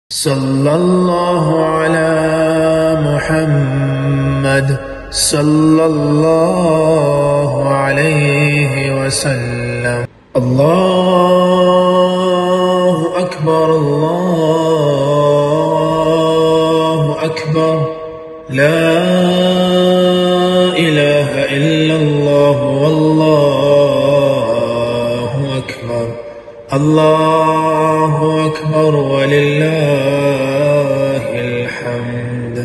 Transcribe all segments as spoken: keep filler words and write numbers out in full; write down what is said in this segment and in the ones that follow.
صلى الله على محمد صلى الله عليه وسلم. الله أكبر الله أكبر لا إله إلا الله والله أكبر الله أكبر ولله الحمد.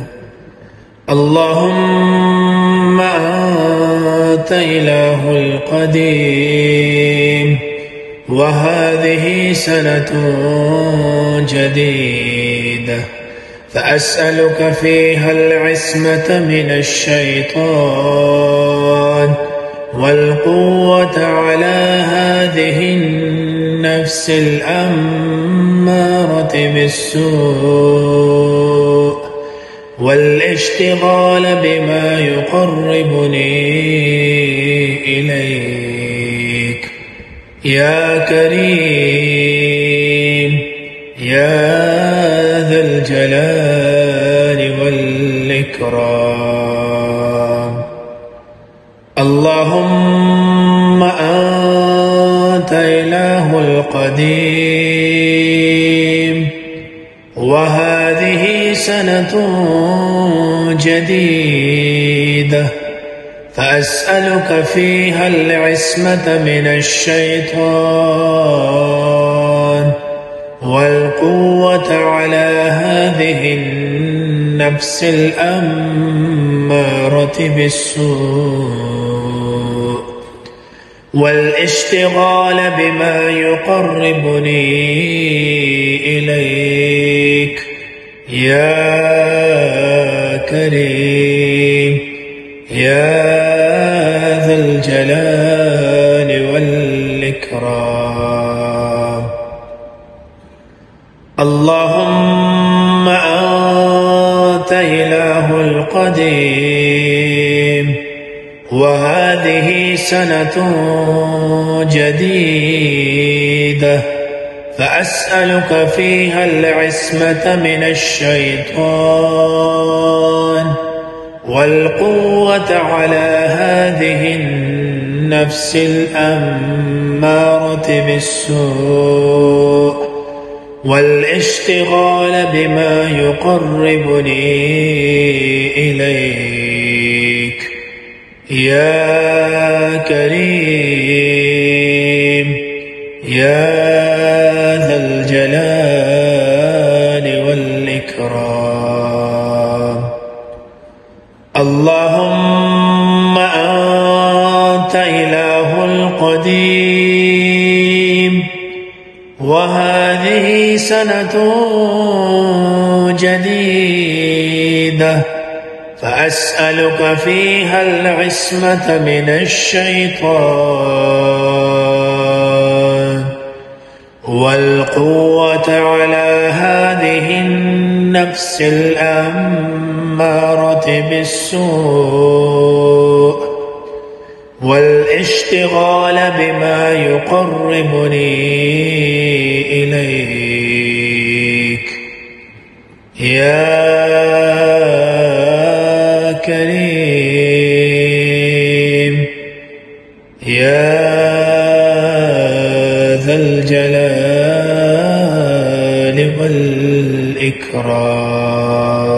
اللهم أنت إله القديم وهذه سنة جديدة فأسألك فيها العصمة من الشيطان والقوة على هذه النفس الأمارة بالسوء والاشتغال بما يقربني إليك يا كريم يا ذا الجلال والإكرام. اللهم أنت إله القديم وهذه سنة جديدة فأسألك فيها العصمة من الشيطان والقوة على هذه النفس الأمارة بالسوء والاشتغال بما يقربني إليك يا كريم يا ذا الجلال والإكرام. اللهم أنت إله القديم وهذه سنة جديدة فأسألك فيها العصمة من الشيطان والقوة على هذه النفس الأمارة بالسوء والاشتغال بما يقربني إليك يا كريم يا ذا الجلال والإكرام. اللهم أنت إله القديم وهذه سنة جديدة فأسألك فيها العصمة من الشيطان والقوة على هذه النفس الأمارة بالسوء والاشتغال بما يقربني إليك يا كريم يا ذا الجلال والإكرام.